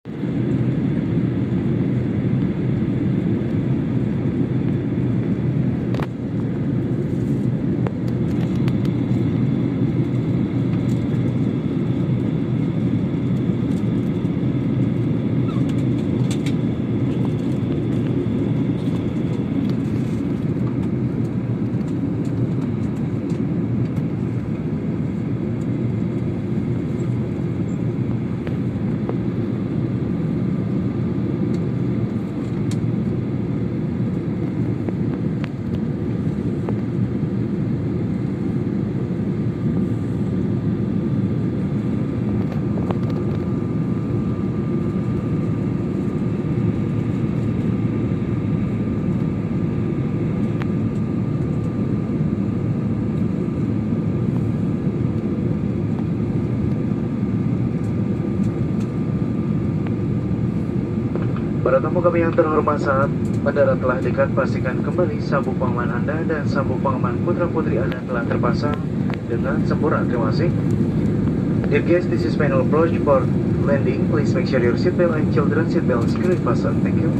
Para tamu kami yang terhormat, saat bandara telah dekat, pastikan kembali sabuk pengaman Anda dan sabuk pengaman putra-putri Anda telah terpasang dengan sempurna. Terima kasih. Dear guests, this is final approach for landing. Please make sure your seatbelt and children seatbelts securely fastened. Thank you.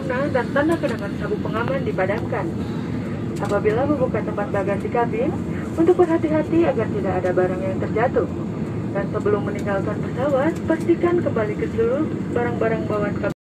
warna dan tanda kenangan sabuk pengaman dipadamkan. Apabila membuka tempat bagasi kabin, untuk berhati-hati agar tidak ada barang yang terjatuh. Dan sebelum meninggalkan pesawat, pastikan kembali ke seluruh barang-barang bawaan kabin.